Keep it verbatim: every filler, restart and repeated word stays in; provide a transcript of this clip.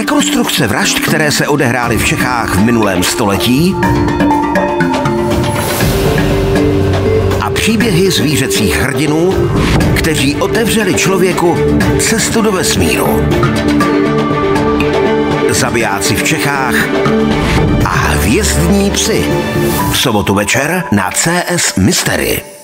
rekonstrukce vražd, které se odehrály v Čechách v minulém století a příběhy zvířecích hrdinů, kteří otevřeli člověku cestu do vesmíru. Zabijáci v Čechách a hvězdní psi. V sobotu večer na C S Mystery.